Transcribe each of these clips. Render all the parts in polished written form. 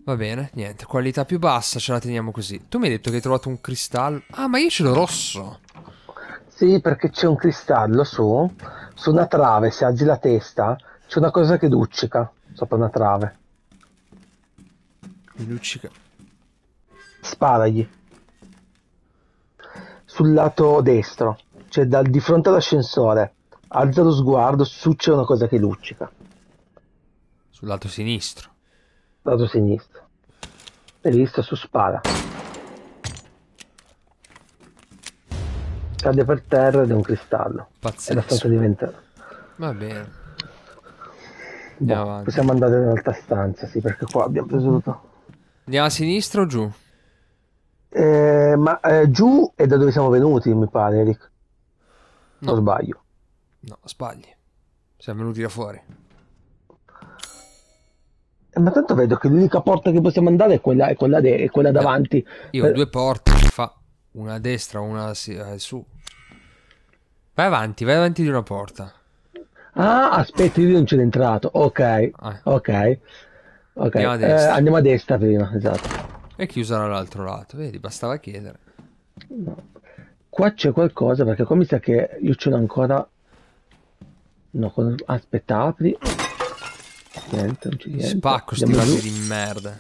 Va bene, niente, qualità più bassa, ce la teniamo così. Tu mi hai detto che hai trovato un cristallo. Ah, ma io ce l'ho rosso. Sì, perché c'è un cristallo su una trave, se alzi la testa, c'è una cosa che luccica sopra una trave. Mi luccica. Sparagli. Sul lato destro, cioè di fronte all'ascensore. Alza lo sguardo, su c'è una cosa che luccica. Sul lato sinistro. Lato sinistro. Hai visto? Su spara. Cade per terra ed è un cristallo. È la stanza Pazzesco. diventata. Va bene, andiamo Boh, avanti. possiamo andare nell'altra stanza, sì, perché qua abbiamo preso tutto. Andiamo a sinistra o giù? Giù è da dove siamo venuti, mi pare, Eric. O No, sbaglio? no, sbagli. Siamo venuti da fuori. Ma tanto vedo che l'unica porta che possiamo andare è quella No, davanti. io ho Per- due porte. Fa una a destra, una su. Vai avanti di una porta. Ah, aspetta, io non c'ero entrato. Ok, Ah, ok, ok. andiamo a destra. Andiamo a destra prima, esatto. E chiusa dall'altro lato. Vedi, bastava chiedere. No. Qua c'è qualcosa, perché qua mi sa che io ce l'ho ancora. No, aspetta, apri. Niente, non c'è Li niente. spacco sti Andiamo giù. vasi di merda.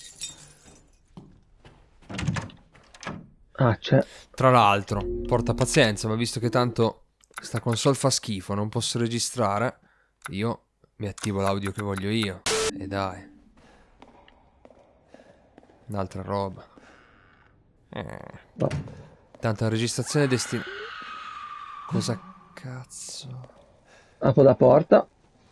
Ah, c'è. Tra l'altro, porta pazienza, ma visto che tanto sta console fa schifo, non posso registrare, io mi attivo l'audio che voglio io. E dai. Un'altra roba. No. Tanto la registrazione è destinata... Cosa cazzo? Apro la porta.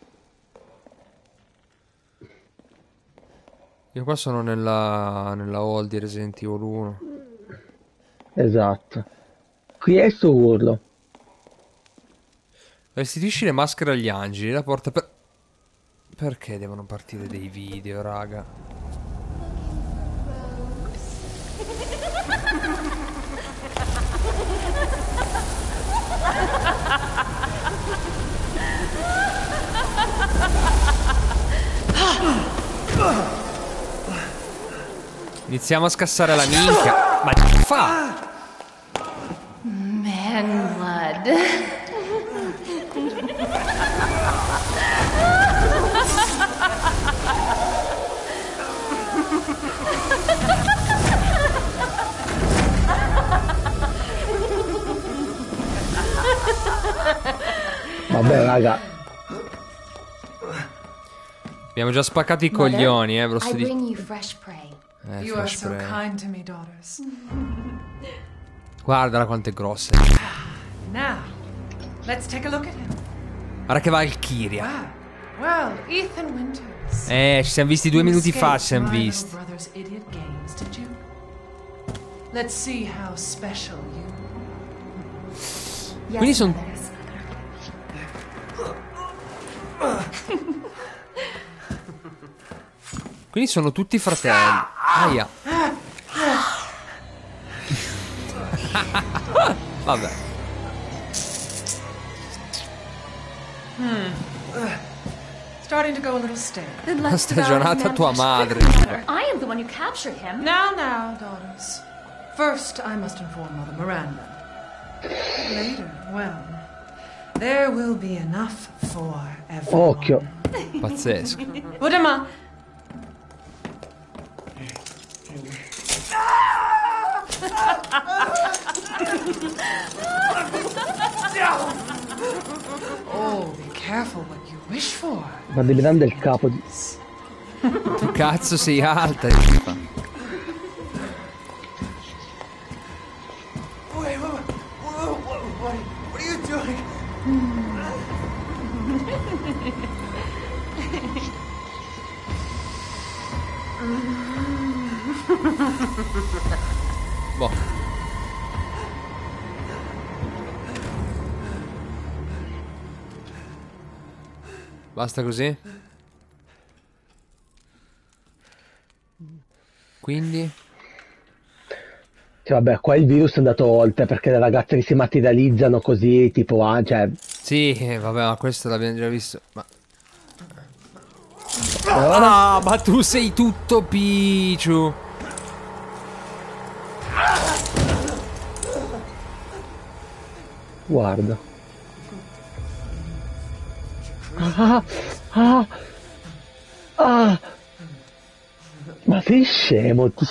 Io qua sono nella hall di Resident Evil 1. Esatto. Qui è sto urlo. Restituisci le maschere agli angeli, la porta per... Perché devono partire dei video, raga? Iniziamo a scassare la minchia. Ma che fa? Man blood. Vabbè, raga. Abbiamo già spaccato i Mother, coglioni, ve lo I sto dicendo. bring you fresh prey. You are Flash so spray. kind to me, daughters. Guardala quanto è grossa. Now, let's take a look at him. Guarda che Valkyria. Wow. Well, Ethan Winters. Ci siamo visti 2 You minuti fa, ci escaped siamo my little visti. brother's idiot games, did you? Let's see how special you. Yes, Quindi son- mother. Quindi sono tutti fratelli. Aia. Vabbè. Starting to go a little stale. Then La let's devour his stagionata man tua flesh madre. quickly, mother. I am the one who captured him. Now, daughters. First, I must inform Mother Miranda. Later, well, there will be enough for everyone. Occhio. Pazzesco. Udama! Oh, be careful what you wish for. Ma devi dare il capo di. Tu cazzo sei alta. tipa. What are you doing? Boh. Basta così? Quindi? Cioè, vabbè, qua il virus è andato oltre perché le ragazze che si materializzano così, tipo, cioè, Sì, vabbè, ma questo l'abbiamo già visto. Ma Ora? Ah, ma tu sei tutto picciu. Guarda. Ah, ah, ah. Ma sei scemo, Dio.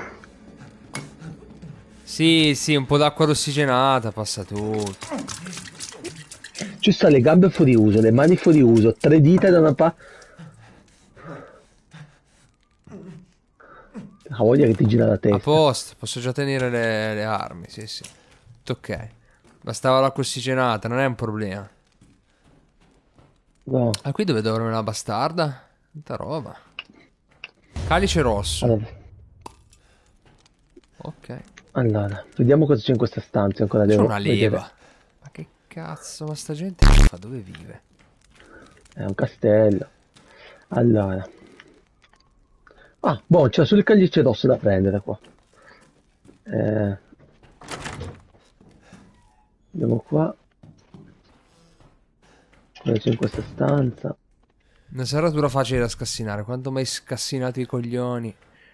Sì, sì, un po' d'acqua ossigenata, passa tutto. Ci sta le gambe fuori uso, le mani fuori uso, 3 dita da una parte. Ha voglia che ti gira la A testa. posto, posso già tenere le armi, sì, sì. Tutto ok. Bastava l'acqua ossigenata, non è un problema. No. Ah, qui dove dorme la bastarda? Tanta roba. Calice rosso. Allora, Ok. vediamo cosa c'è in questa stanza. Ancora C'è devo una leva. vedere. Ma che cazzo, ma sta gente che fa? Dove vive? È un castello. Allora. Ah, boh, c'è solo il calice rosso da prendere qua. Andiamo qua. Cosa c'è in questa stanza? Una serratura facile da scassinare. Quanto mai scassinati i coglioni?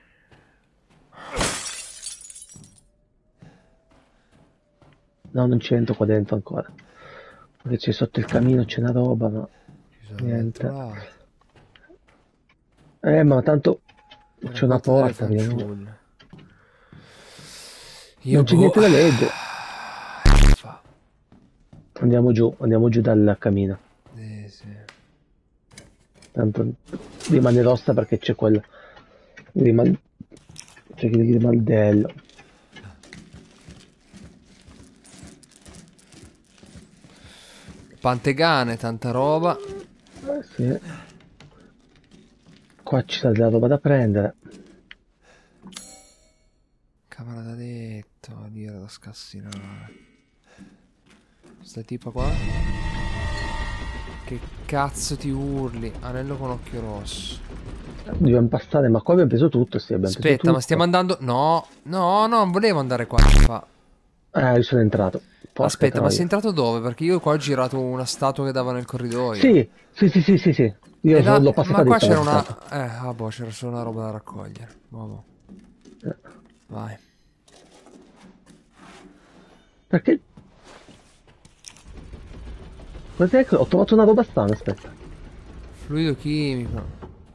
No, non c'entro qua dentro ancora. Perché c'è sotto il camino, c'è una roba, ma Ci sono niente. dentro là. Ma tanto c'è una Raccolta delle porta, vediamo. fanciulle. Io Non c'è boh. niente da leggere. Fa. Andiamo giù dal camino. Sì. Tanto rimane rossa perché c'è quel c'è il grimaldello. Pantegane, tanta roba. Sì. Qua ci sta della roba da prendere. Camera da letto, dire da scassinare. Sta tipa qua. Che cazzo ti urli? Anello con occhio rosso. Dobbiamo passare, ma qua abbiamo preso tutto, sì, abbiamo preso Aspetta, tutto. ma stiamo andando... No, non volevo andare qua. Fa. Io sono entrato. Porca Aspetta, ma troia. sei entrato dove? Perché io qua ho girato una statua che dava nel corridoio. Sì. Io E là- l'ho passata ma qua dritta, c'era l'ho una... passata. boh, c'era solo una roba da raccogliere. Vabbè. Vai. Perché? Cos'è che ho trovato una roba strana, aspetta. Fluido chimico.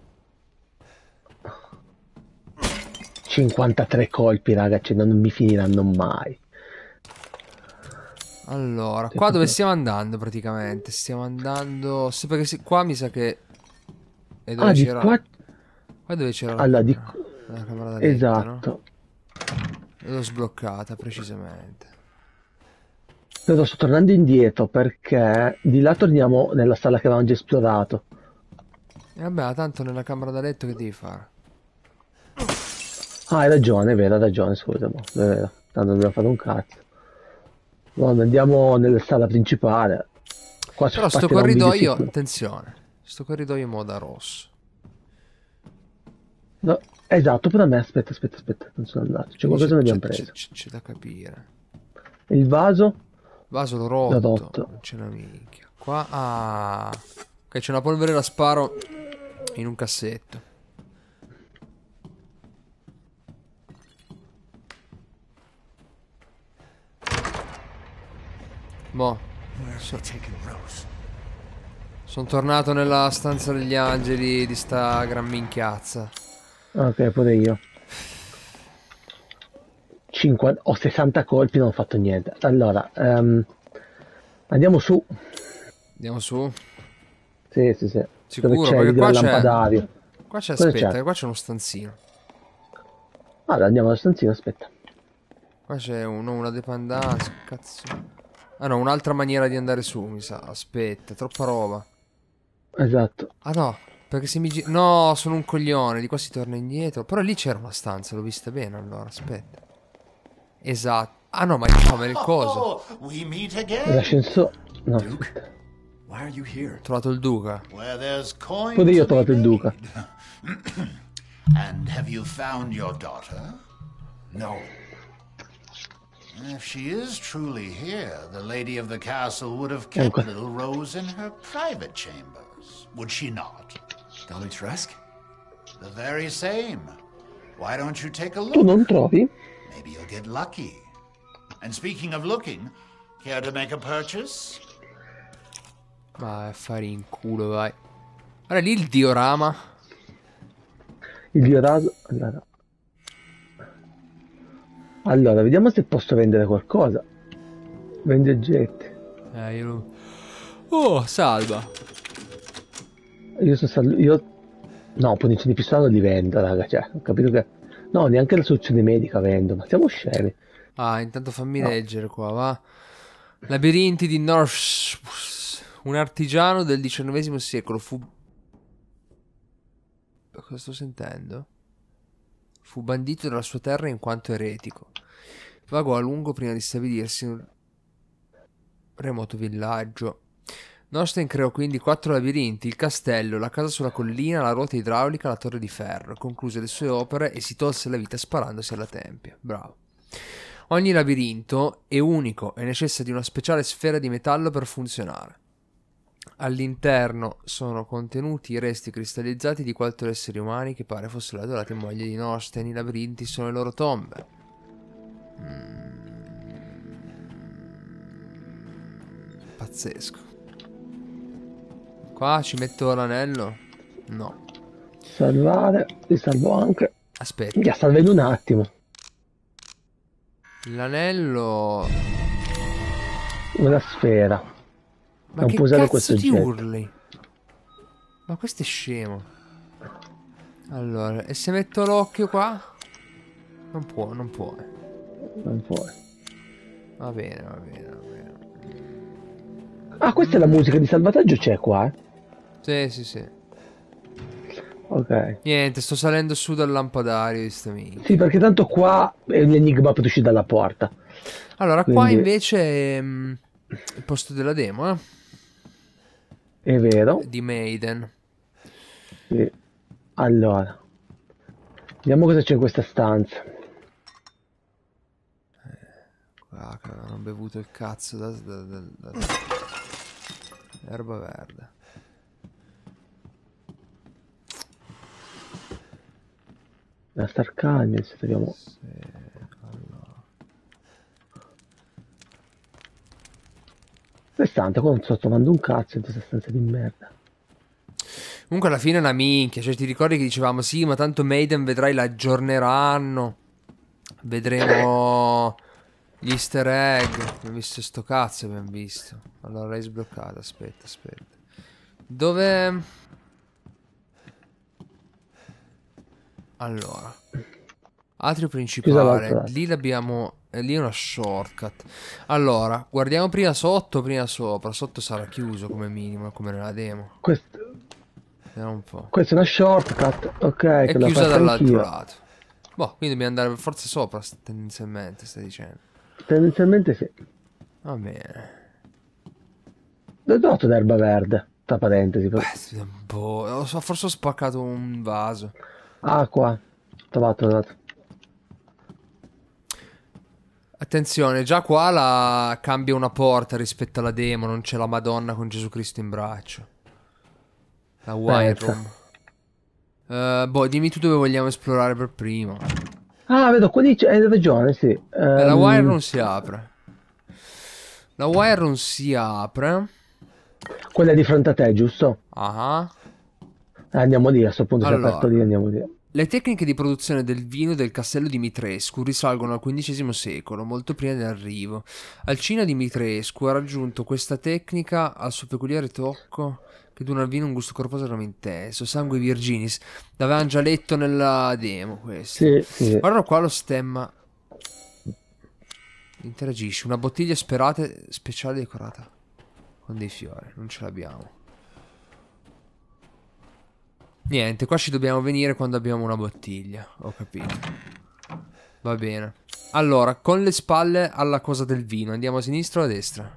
53 colpi, ragazzi, non mi finiranno mai. Allora, qua dove stiamo andando praticamente? Stiamo andando... Sì, perché qua mi sa che... E dove Di c'era... qua... Qua dove c'era Allora, di la camera da letto, no? esatto. L'ho sbloccata precisamente. Però sto tornando indietro perché di là torniamo nella sala che avevamo già esplorato. E vabbè, tanto nella camera da letto che devi fare? Hai ragione, è vero, hai ragione, scusa, è vero. Tanto dobbiamo fare un cazzo. No, andiamo nella sala principale. Qua ci Però sto partirà un video corridoio, sicuro. attenzione. Sto corridoio in moda rosso. No, esatto, però a me, aspetta, non sono andato. C'è qualcosa che abbiamo preso. C'è da capire. Il vaso? Vaso l'ho L'ho rotto. rotto. Non c'è una minchia. Qua, ok, c'è una polvere da sparo in un cassetto. Boh. Sono tornato nella stanza degli angeli di sta gran minchiazza. Ok, pure io. 50, ho 60 colpi, non ho fatto niente. Allora, andiamo su. Andiamo su. Sì. Sicuro, Dove c'è perché il qua gran c'è... lampadario. Qua c'è, Cosa aspetta, c'è? che qua c'è uno stanzino. Allora, andiamo alla stanzina, aspetta. Qua c'è una dependenza, cazzo. Ah no, un'altra maniera di andare su, mi sa. Aspetta, troppa roba. Esatto. Ah no, perché se mi giro... No, sono un coglione, di qua si torna indietro. Però lì c'era una stanza, l'ho vista bene allora, aspetta. Esatto. Ah no, ma è come il coso. Oh, we meet again. L'ascensore. No, Duke, aspetta. why are you here? Ho trovato il duca. Where there's coin Pure io ho to be trovato il duca. made. And have you found your daughter? No. If she is truly here, the lady of the castle would have kept Okay. little Rose in her private chambers, would she not? Dolly Trask? The very same. Why don't you take a Tu look? non trovi? Maybe you'll get lucky. And speaking of looking, care to make a purchase? Ma affari in culo, vai. Guarda lì il diorama. Il dioraso. Allora, vediamo se posso vendere qualcosa. Vendi oggetti. Io lo... Oh, salva. Io no, punizioni di pistola non li vendo, raga. Cioè, ho capito che. No, neanche la soluzione medica vendo, ma siamo scemi. Ah, intanto fammi leggere qua, va. Labirinti di North. Un artigiano del XIX secolo fu... Cosa sto sentendo? Fu bandito dalla sua terra in quanto eretico. Vagò a lungo prima di stabilirsi in un remoto villaggio. Nosten creò quindi 4 labirinti: il castello, la casa sulla collina, la ruota idraulica, la torre di ferro. Concluse le sue opere e si tolse la vita sparandosi alla tempia. Bravo. Ogni labirinto è unico e necessita di una speciale sfera di metallo per funzionare. All'interno sono contenuti i resti cristallizzati di 4 esseri umani che pare fossero le adorate mogli di Nosten. I labirinti sono le loro tombe. Pazzesco. Qua ci metto l'anello? No. Salvare, li salvo anche. Aspetta. Mi salva in un attimo. L'anello... Una sfera. Ma Non che può usare cazzo questo ti oggetto. urli? Ma questo è scemo. Allora, e se metto l'occhio qua? Non può, non può. Non puoi. Va bene, va bene, va bene. Ah, questa è la musica di salvataggio, c'è qua, Sì, sì, sì. Ok. Niente, sto salendo su dal lampadario di sta minchia. Sì, perché tanto qua è l'enigma per uscire dalla porta. Allora, qua Quindi- invece è il posto della demo, È vero. di Maiden. Sì. Allora. Vediamo cosa c'è in questa stanza. Ah, che avevano bevuto il cazzo da erba verde. Da star calmi, se troviamo. Quest'ante, qua non sto trovando un cazzo in questa stanza di merda. Comunque alla fine è una minchia. Cioè ti ricordi che dicevamo sì, ma tanto Maiden vedrai la aggiorneranno. Vedremo gli easter egg. Abbiamo visto sto cazzo, abbiamo visto. Allora l'hai sbloccato, aspetta, aspetta. Dove... Allora, atrio Chiusa principale, l'altra. lì l'abbiamo, lì è una shortcut. Allora, guardiamo prima sotto, prima sopra. Sotto sarà chiuso come minimo, come nella demo. Vediamo un po'. Questa è una shortcut, ok, È che la chiusa faccio dall'altro anch'io. lato. Boh, quindi dobbiamo andare per forza sopra, tendenzialmente, stai dicendo. Tendenzialmente sì. Va bene. Dove ho trovato l'erba verde? Tra parentesi. Boh, forse ho spaccato un vaso. Ah, qua. Trovato. Attenzione, già qua la cambia una porta rispetto alla demo, non c'è la Madonna con Gesù Cristo in braccio. La wine room. Boh, dimmi tu dove vogliamo esplorare per primo. Ah, vedo, qua lì hai ragione, sì. La wire room si apre. La wire room si apre. Quella di fronte a te, giusto? Ah. Andiamo lì, a sto punto c'è Allora. aperto lì, andiamo lì. Le tecniche di produzione del vino del castello di Mitrescu risalgono al XV secolo, molto prima dell'arrivo. Alcina di Mitrescu ha raggiunto questa tecnica al suo peculiare tocco che dona al vino un gusto corposo e aroma intenso. Sangue Virginis. L'avevamo già letto nella demo questo. Sì, sì. Guarda qua lo stemma. Interagisce. Una bottiglia sperate speciale decorata con dei fiori. Non ce l'abbiamo. Niente, qua ci dobbiamo venire quando abbiamo una bottiglia. Ho capito. Va bene. Allora, con le spalle alla cosa del vino. Andiamo a sinistra o a destra?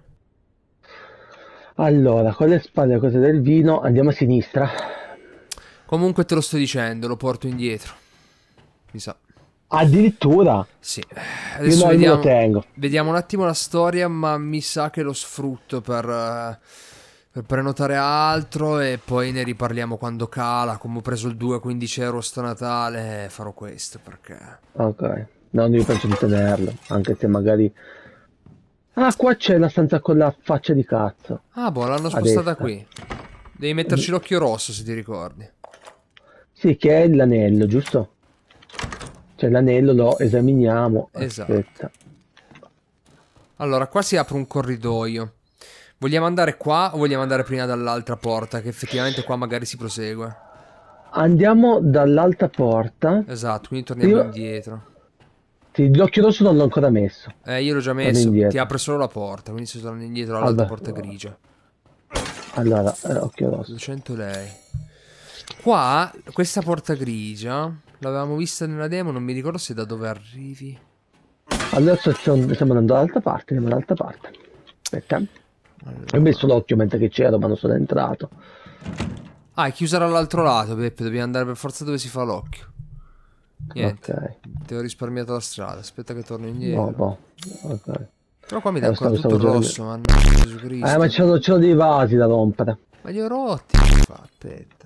Allora, con le spalle cose del vino, andiamo a sinistra. Comunque te lo sto dicendo, lo porto indietro. Mi sa. Addirittura? Sì. Io Adesso no, io me vediamo, lo tengo. vediamo un attimo la storia, ma mi sa che lo sfrutto per per prenotare altro e poi ne riparliamo quando cala. Come ho preso il 2 a 15 euro sto Natale, farò questo perché... Ok. No, io penso di tenerlo, anche se magari... Ah, qua c'è la stanza con la faccia di cazzo. Ah, boh, l'hanno A spostata destra. qui. Devi metterci l'occhio rosso se ti ricordi. Sì, che è l'anello, giusto? Cioè l'anello lo esaminiamo. Esatto. Aspetta. Allora, qua si apre un corridoio. Vogliamo andare qua o vogliamo andare prima dall'altra porta? Che effettivamente qua magari si prosegue. Andiamo dall'altra porta. Esatto, quindi torniamo Io- indietro. Sì, l'occhio rosso non l'ho ancora messo. Io l'ho già Torno messo. indietro. Ti apre solo la porta, quindi se torni indietro all'altra Vabbè. porta grigia. Allora, occhio rosso. 200 lei. Qua, questa porta grigia, l'avevamo vista nella demo, non mi ricordo se da dove arrivi. Adesso stiamo andando dall'altra parte, andiamo dall'altra parte. Aspetta. Ho messo l'occhio mentre che c'ero, ma non sono entrato. Ah, è chiusa dall'altro lato, Beppe, dobbiamo andare per forza dove si fa l'occhio. Niente, Ok. ti ho risparmiato la strada, aspetta che torno No, indietro. no. Ok. Però qua mi dà ancora stavo tutto girando. rosso, mannaggia Gesù Cristo. Ma c'ho dei vasi da rompere. Ma li ho rotti, aspetta.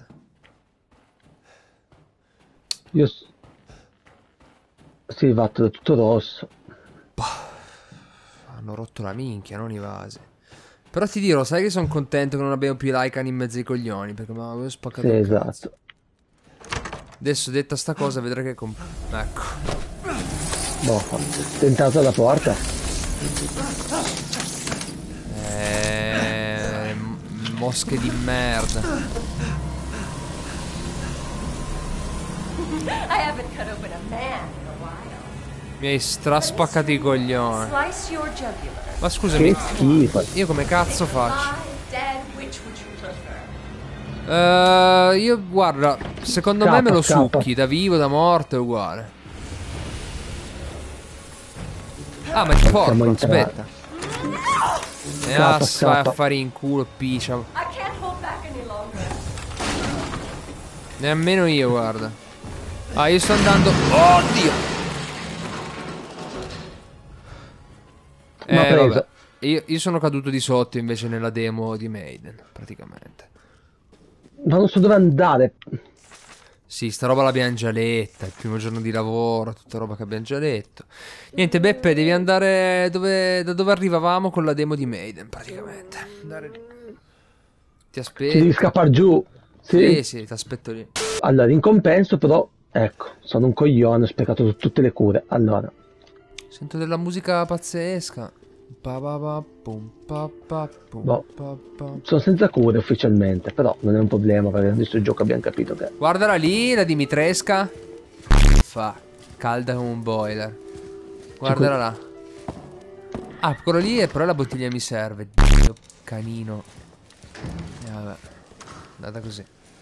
Io... Sì, fatto da tutto rosso. Hanno rotto la minchia, non i vasi. Però ti dirò, sai che sono contento che non abbiamo più l'Icon in mezzo ai coglioni, perché mi avevo spaccato Sì, il cazzo. esatto. Adesso detta sta cosa vedrai che... Ecco. Boh, tentato la porta. Mosche di merda. I haven't cut open a man in a while. Mi hai straspaccato i coglioni. Slice your jugular. Ma scusami, Che schifo. io come cazzo faccio? Live, dead, which would you prefer? Io guarda, secondo me me lo Scappa. succhi, da vivo, da morto è uguale. Ah, ma è porco, in aspetta. Scappa, Vai a scappa. fare in culo, piccia. I can't hold back any longer. Nemmeno io, guarda. Ah, io sto andando. Oddio! Ma preso. Vabbè. Io sono caduto di sotto invece nella demo di Maiden, praticamente. Ma non so dove andare. Sì, sta roba l'abbiamo già letta, il primo giorno di lavoro, tutta roba che abbiamo già letto. Niente, Beppe, devi andare da dove arrivavamo con la demo di Maiden, praticamente. Andare lì. Ti Ci devi aspetto. scappare giù. Sì, Sì. sì, ti aspetto lì. Allora, in compenso però, ecco, sono un coglione, ho sprecato tutte le cure. Allora, Sento della musica pazzesca. Pa pa pa pum pa pa pum Boh. pa pa. sono senza cure ufficialmente, però non è un problema perché adesso il gioco abbiamo capito che... Guardala lì, la Dimitresca. Fa calda come un boiler. Guardala là. Ah, quello lì è però la bottiglia mi serve. Dio, canino. Vabbè. Andata così.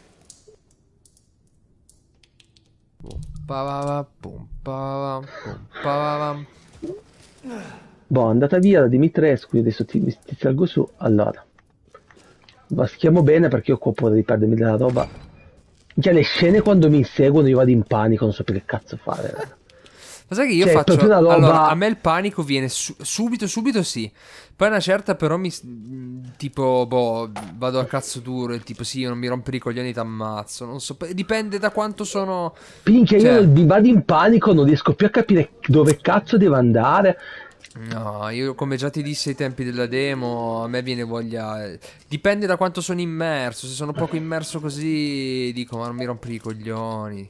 Pum pa pa pa pum pa pa pum pa pa pa. Boh, è andata via la Dimitrescu, io adesso ti salgo su. Allora, maschiamo bene perché io qua potrei perdermi della roba. Già le scene quando mi inseguono io vado in panico, non so più che cazzo fare. Ma sai che io Cioè, faccio... proprio una roba- Allora, a me il panico viene subito sì. Poi una certa però tipo, boh, vado a cazzo duro e tipo sì, io non mi rompere i coglioni t'ammazzo. Non so, dipende da quanto sono... Minchia, Cioè- io mi vado in panico, non riesco più a capire dove cazzo devo andare. No, io come già ti dissi ai tempi della demo, a me viene voglia... Dipende da quanto sono immerso. Se sono poco immerso così, dico, ma non mi rompere i coglioni.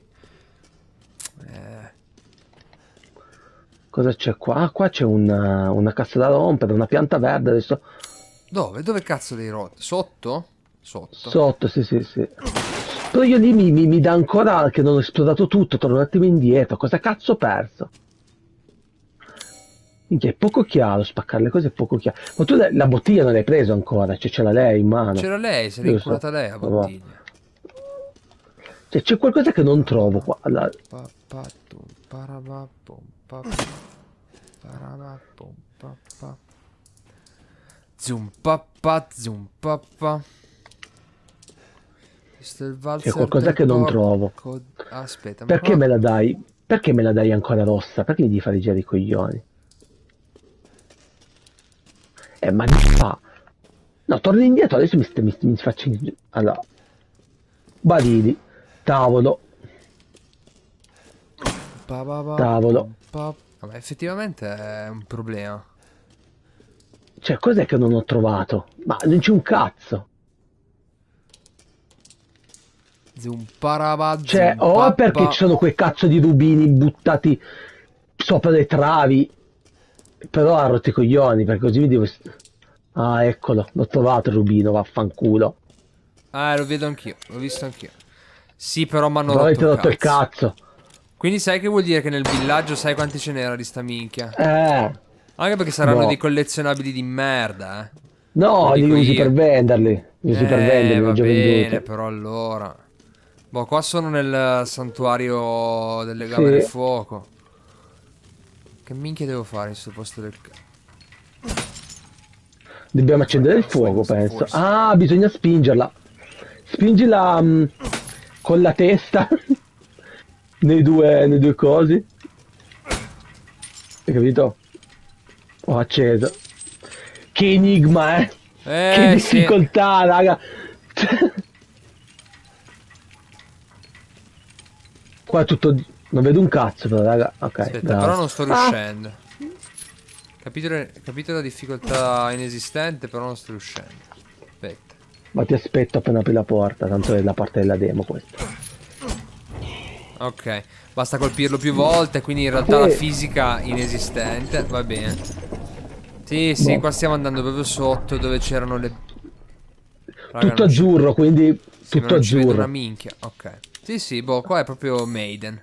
Cosa c'è qua? Ah, qua c'è una cassa da rompere, una pianta verde adesso. Dove? Dove cazzo dei rotti? Sotto? Sotto. Sotto, sì. Però io lì mi dà ancora che non ho esplorato tutto, torno un attimo indietro. Cosa cazzo ho perso? Minchia, è poco chiaro, spaccare le cose è poco chiaro. Ma tu la bottiglia non l'hai presa ancora, cioè ce l'ha lei in mano. C'era lei, se l'è Io so. inculata lei a Vabbè. bottiglia. Cioè c'è qualcosa che non trovo qua. Allora, Pa pa tum paraba pum pa paraba pum pa pa zum pa pa. Questo è il valzer c'è qualcosa del che non porco. trovo. Aspetta, Perché ma me la dai? Perché me la dai ancora rossa? Perché mi devi fare girare i coglioni? Ma di fa? No, torno indietro, adesso mi faccio... Allora, barili, tavolo, tavolo. Vabbè, effettivamente è un problema. Cioè, cos'è che non ho trovato? Ma non c'è un cazzo. Cioè, o perché ci sono quei cazzo di rubini buttati sopra le travi, però ha rotto i coglioni, perché così mi devo... Ah, eccolo, l'ho trovato il rubino, vaffanculo. Lo vedo anch'io, l'ho visto anch'io. Sì, però mi hanno Però avete rotto rotto il cazzo. Quindi sai che vuol dire che nel villaggio sai quanti ce n'era di sta minchia? Anche perché saranno boh. dei collezionabili di merda, eh. No, Lo li dico usi io. per venderli. Li usi per venderli, Va ho già bene, venduti. però allora. Boh, qua sono nel santuario del legame del Sì. fuoco. Che minchia devo fare in sto posto del... Dobbiamo accendere il fuoco, penso. Ah, bisogna spingerla. Spingila con la testa nei due cosi. Hai capito? Ho acceso. Che enigma, eh? Che sì. difficoltà, raga. Qua è tutto... Non vedo un cazzo però, raga. Ok, Aspetta, bravo. però non sto riuscendo. Capito la difficoltà inesistente, però non sto riuscendo. Aspetta. Ma ti aspetto appena apri la porta, tanto è la parte della demo questa. Ok, basta colpirlo più volte, quindi in realtà la fisica inesistente. Va bene. Sì, Boh. qua stiamo andando proprio sotto dove c'erano le... Raga, Tutto azzurro, quindi sì, ma tutto non ci vedo una azzurro. minchia. Ok. Sì, boh, qua è proprio Maiden.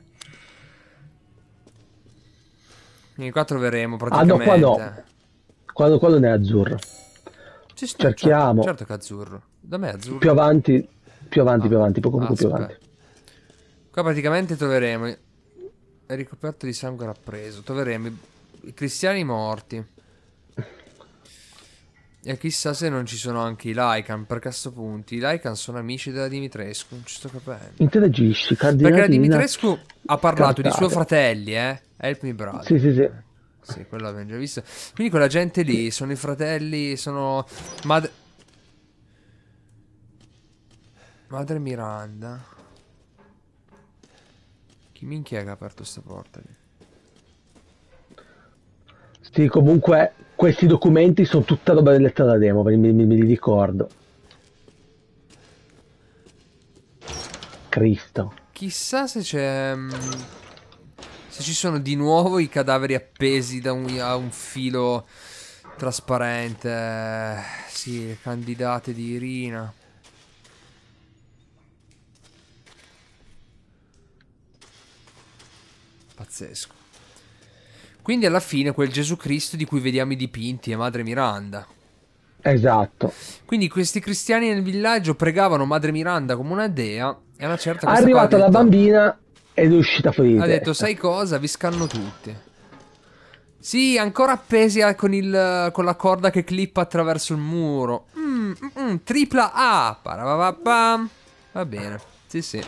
Quindi qua troveremo Ah no, praticamente... qua no. Qua non è azzurro. Sì, no, Cerchiamo. certo che è azzurro. Da me è azzurro. Più avanti, più avanti, poco più avanti. Qua praticamente troveremo... È ricoperto di sangue rappreso. Troveremo i cristiani morti. E chissà se non ci sono anche i Lycan, perché a sto punto i Lycan sono amici della Dimitrescu, non ci sto capendo. Interagisci, Perché la cardinati Dimitrescu ha parlato scartate. di suoi fratelli, Help me brother. Sì. Sì, quello l'abbiamo già visto. Quindi quella gente lì sono i fratelli, sono... Madre Miranda. Chi minchia è che ha aperto sta porta lì? Sì, comunque questi documenti sono tutta roba del lettera demo, me li ricordo. Cristo. Chissà se c'è... se ci sono di nuovo i cadaveri appesi a un filo trasparente. Sì, le candidate di Irina. Pazzesco. Quindi alla fine quel Gesù Cristo di cui vediamo i dipinti è Madre Miranda. Esatto. Quindi questi cristiani nel villaggio pregavano Madre Miranda come una dea e una certa È questa qua arrivata la bambina ed è uscita fuori di ha detto, testa. sai cosa? Vi scanno tutti. Sì, ancora appesi con la corda che clippa attraverso il muro. Tripla A. Parababam. Va bene. Sì.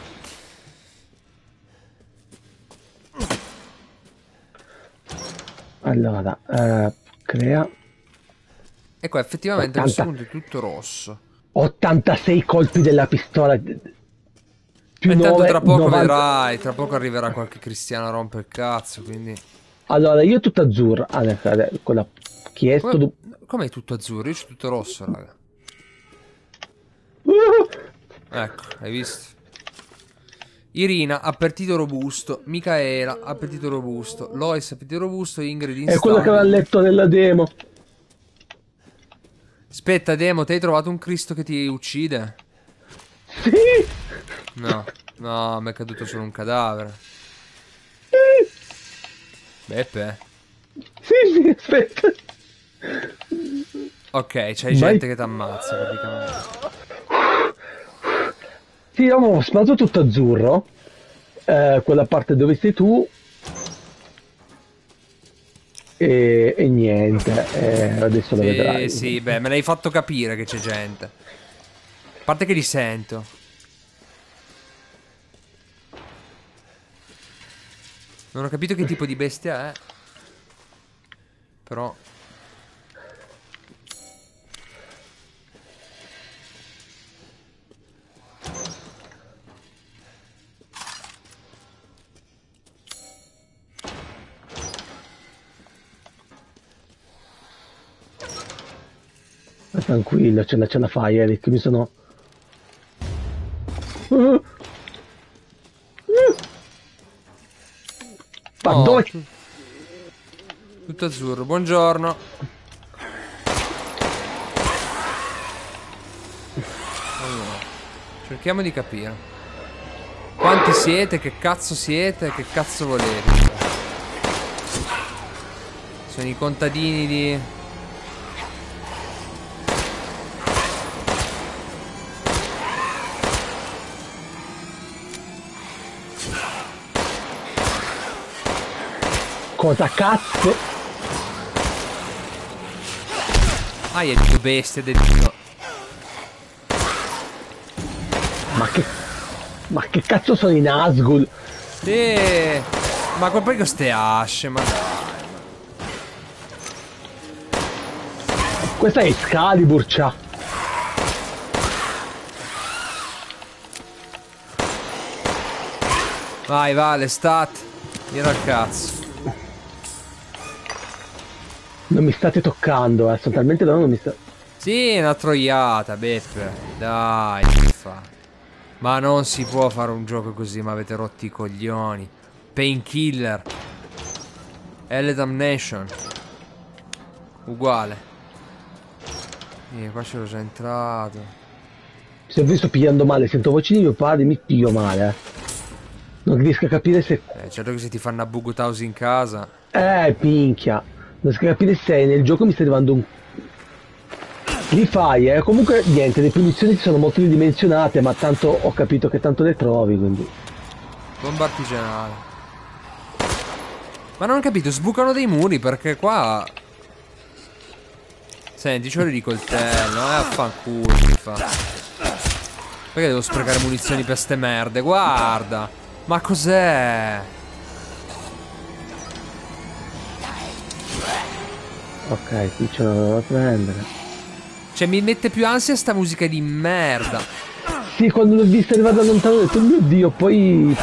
Allora, crea E qua effettivamente a 80. questo punto è tutto rosso. 86 colpi della pistola. Più E tanto 9, tra poco 90. vedrai, tra poco arriverà qualche cristiano a rompere il cazzo, quindi... Allora, io tutto azzurro. Quella chiesto. Com'è tutto azzurro? Io c'ho tutto rosso, raga. Ecco, hai visto? Irina, appetito robusto. Micaela, appetito robusto. Lois, appetito robusto. Ingrid, instabile. È quello che aveva letto nella demo. Aspetta, Demo, ti hai trovato un Cristo che ti uccide? Sì. No, mi è caduto solo un cadavere. Beppe. Sì, aspetta. Ok, c'hai gente che ti ammazza praticamente. Sì, ho sparato tutto azzurro. Quella parte dove sei tu. E niente. Adesso lo vedrai. Sì, beh, me l'hai fatto capire che c'è gente. A parte che li sento. Non ho capito che tipo di bestia è. Però... tranquillo, ce la fai, Eric. Mi sono... Ma Oh, dove... tutto azzurro, buongiorno. Allora, cerchiamo di capire. Quanti siete, che cazzo volete? Sono i contadini di... Cosa cazzo? Ah, è due bestie del Dio. Ma che cazzo sono i Nazgul? Ma poi queste asce, ma dai. Questa è Excalibur, c'ha. Vai, Vale, stat. Tira al cazzo. Non mi state toccando, sono talmente lontano, non mi sta... Sì, è una troiata, Beppe. Dai, che fa. Ma non si può fare un gioco così, ma avete rotti i coglioni. Painkiller. Hell Damnation. Uguale. Qua ce l'ho già entrato. Se ho visto pigliando male, sento voci di mio padre, mi piglio male, Non riesco a capire se... certo che se ti fanno a Buguthouse in casa. Minchia. Non riesco a capire se nel gioco mi stai arrivando un... Li fai, Comunque, niente, le punizioni sono molto ridimensionate, ma tanto ho capito che tanto le trovi, quindi... Bomba artigianale. Ma non ho capito, sbucano dei muri perché qua... Senti, c'ho di coltello, affanculo mi fa. Perché devo sprecare munizioni per ste merde? Guarda! Ma cos'è? Ok, qui ce l'avevo da prendere. Cioè mi mette più ansia sta musica di merda. Sì, quando l'ho vista arrivare da lontano ho detto, mio Dio, poi...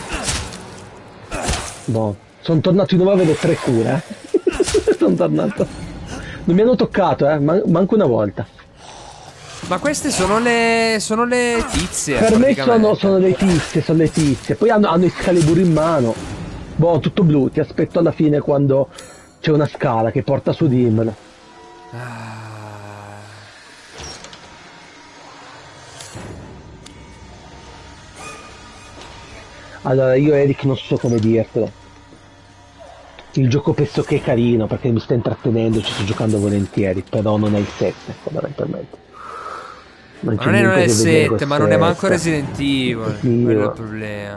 Boh, sono tornato di nuovo a vedere 3 cure, Sono tornato. Non mi hanno toccato, manco una volta. Ma queste sono le tizie. Per me sono le tizie, Poi hanno Excalibur in mano. Boh, tutto blu, ti aspetto alla fine quando c'è una scala che porta su Dimmel. Allora, io Eric non so come dirtelo. Il gioco penso che è carino perché mi sta intrattenendo, ci sto giocando volentieri, però non è il 7, fondamentalmente. Non è il 7, ma non è manco Resident Evil. Quello è il problema.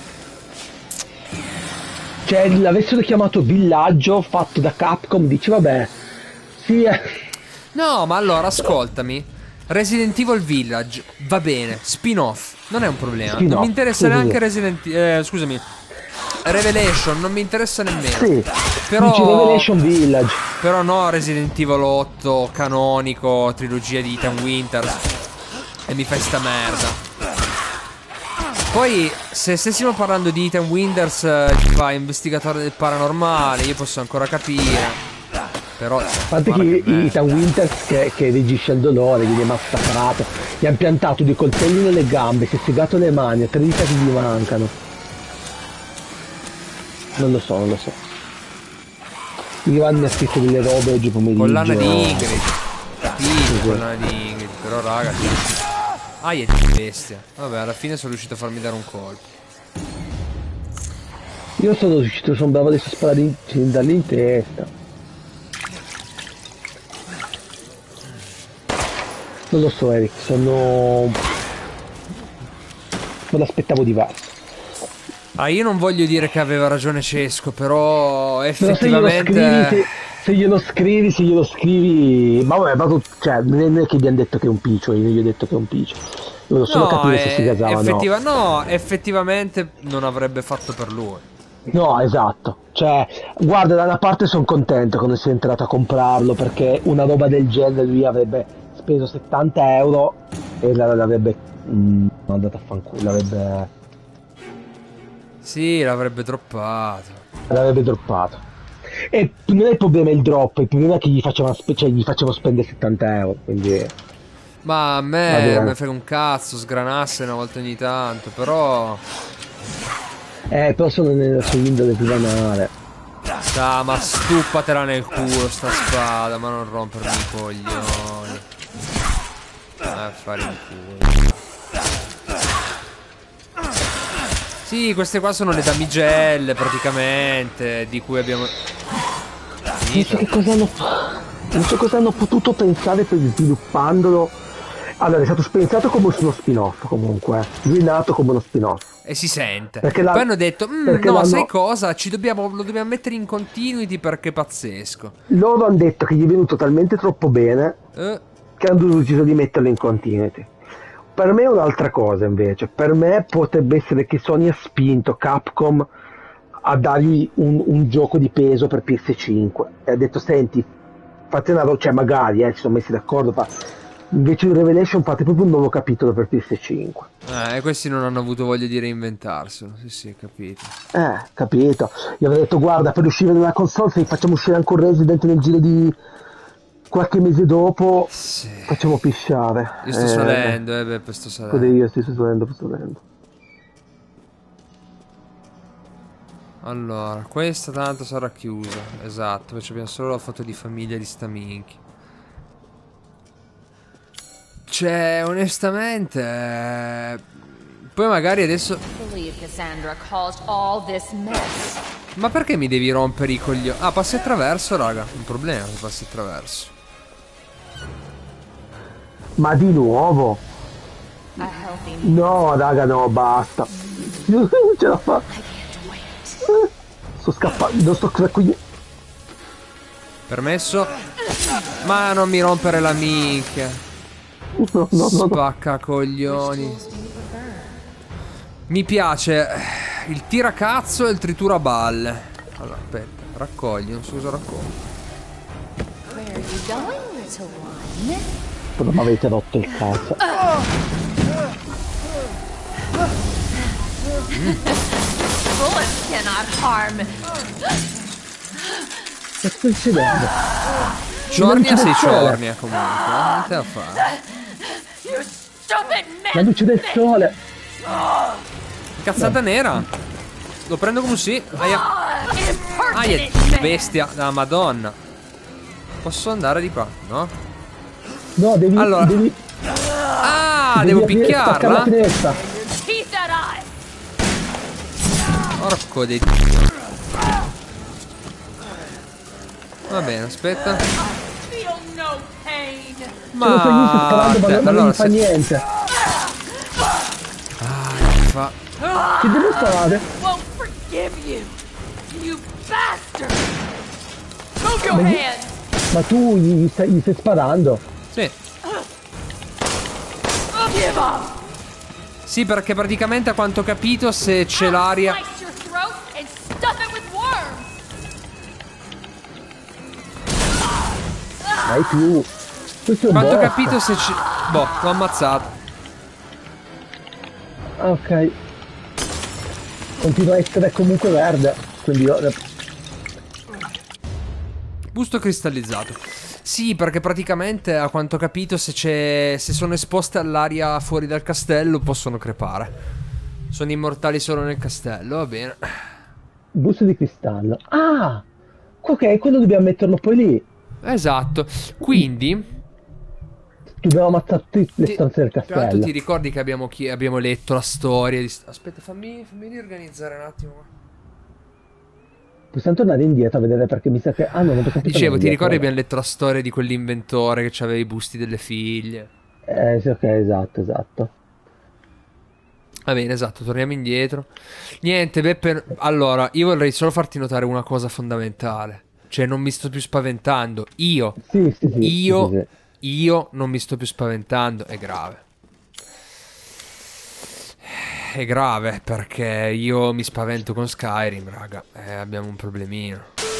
Cioè, l'avessero chiamato Villaggio fatto da Capcom, dici vabbè. Sì, No, ma allora ascoltami. Resident Evil Village va bene, spin-off, non è un problema. Non mi interessa neanche scusami. Revelation, non mi interessa nemmeno. Sì, però dici Revelation Village. Però no, Resident Evil 8 canonico, trilogia di Ethan Winters. E mi fai sta merda. Poi, se stessimo parlando di Ethan Winters, fa investigatore del paranormale, io posso ancora capire. Però a parte che Ethan Winters che reagisce al dolore, viene massacrato, gli hanno piantato dei coltelli nelle gambe, si è segato le mani, 3 dita che gli mancano. Non lo so. Ivan mi ha scritto delle robe oggi pomeriggio. Collana di Ingrid. Capito, collana di Ingrid. Però raga, è di bestia. Vabbè, alla fine sono riuscito a farmi dare un colpo. Io sono riuscito, sono bravo adesso a sparare dargli in testa. Non lo so Eric, me l'aspettavo diverso. Io non voglio dire che aveva ragione Cesco, però effettivamente... Se glielo scrivi... Ma vabbè, cioè, non è che gli hanno detto che è un piccio, io gli ho detto che è un piccio. Volevo solo capire se si gasava no, effettivamente non avrebbe fatto per lui. No, esatto. Cioè, guarda, da una parte sono contento che non sia entrato a comprarlo, perché una roba del genere lui avrebbe speso 70 euro e l'avrebbe mandato a fanculo, l'avrebbe... Sì, l'avrebbe droppato. E non è il problema il drop, il problema è che gli facevo spendere 70 euro, quindi... Ma a Vabbè. me frega un cazzo, sgranasse una volta ogni tanto, però... Però sono su Windows primaria. Ma stuppatela nel culo sta spada, ma non rompermi i coglioni. Fare in culo. Sì, queste qua sono le damigelle praticamente, di cui abbiamo... Non so che cosa hanno non so cosa hanno potuto pensare per sviluppandolo. Allora, è stato pensato come uno spin-off comunque. Lui è nato come uno spin-off. E si sente. Perché Poi hanno detto, perché no, l'hanno- sai cosa? Lo dobbiamo mettere in continuity perché è pazzesco. Loro hanno detto che gli è venuto talmente troppo bene Eh, che hanno deciso di metterlo in continuity. Per me è un'altra cosa invece. Per me potrebbe essere che Sony ha spinto Capcom a dargli un gioco di peso per PS5 e ha detto senti, fate una cioè magari si sono messi d'accordo, invece di Revelation fate proprio un nuovo capitolo per PS5. e questi non hanno avuto voglia di reinventarselo. Sì, capito. Capito. Gli avevo detto guarda, per uscire nella console se facciamo uscire ancora Resident nel giro di qualche mese dopo Sì. facciamo pisciare. Io sto salendo, poi sto Pure salendo. io sto salendo. Allora, questa tanto sarà chiusa. Esatto, perché abbiamo solo la foto di famiglia di sta minchia. Cioè, onestamente... Poi magari adesso... Believe Cassandra caused all this mess. Ma perché mi devi rompere i coglioni? Ah, passi attraverso, raga. Un problema se passi attraverso. Ma di nuovo? A healthy No, raga, no, basta. Non ce la fa. Sto scappando, non sto qui. Permesso? Ma non mi rompere la minchia. No. Spacca coglioni. Mi piace il tiracazzo e il trituraballe. Allora, aspetta, raccogli, non so cosa raccogli. Where are you going, little one? Però mi avete rotto il cazzo. Bullets cannot harm. Che sta succedendo? Ciornia sei sole. ciornia comunque, non te la fare. You stupid La man! luce del sole. Cazzata nera. Lo prendo come sì. Aia. Aia, Impertinent man! bestia, la madonna. Posso andare di qua, no? No, devi... Allora. devi Devo aprire- staccare la picchiarla? finestra. Teeth at eye! Porco dei... Va bene, aspetta. Feel no pain! Sono felice sparando, ma non allora mi fa niente. fa... Che devo fare? Won't forgive you! You bastard! Move your Ma io- hands! Ma tu gli stai sparando? Sì. Give up! Sì, perché praticamente a quanto ho capito se c'è l'aria... Slice your throat and stuff it with worms! Mai più. Questo è un Quanto ho boss. capito se c'è... Boh, l'ho ammazzato. Ah, ok. Continua a essere comunque verde. Quindi io... Busto cristallizzato. Sì, perché praticamente a quanto ho capito se sono esposte all'aria fuori dal castello possono crepare. Sono immortali solo nel castello, va bene. Busto di cristallo. Ah! Ok, quello dobbiamo metterlo poi lì. Esatto. Quindi... Dobbiamo ammazzare tutte le stanze del Tra l'altro castello. ti ricordi che abbiamo letto la storia di... Aspetta, fammi riorganizzare un attimo. Possiamo tornare indietro a vedere perché mi sa che... Ah no, non possiamo più Dicevo, ti tornare ricordi indietro, abbiamo letto la storia di quell'inventore che aveva i busti delle figlie? Sì, ok, esatto. Va bene, esatto, torniamo indietro. Niente, Beppe, allora, io vorrei solo farti notare una cosa fondamentale. Cioè, non mi sto più spaventando. Io Sì. Io non mi sto più spaventando, è grave. È grave perché io mi spavento con Skyrim, raga. Abbiamo un problemino.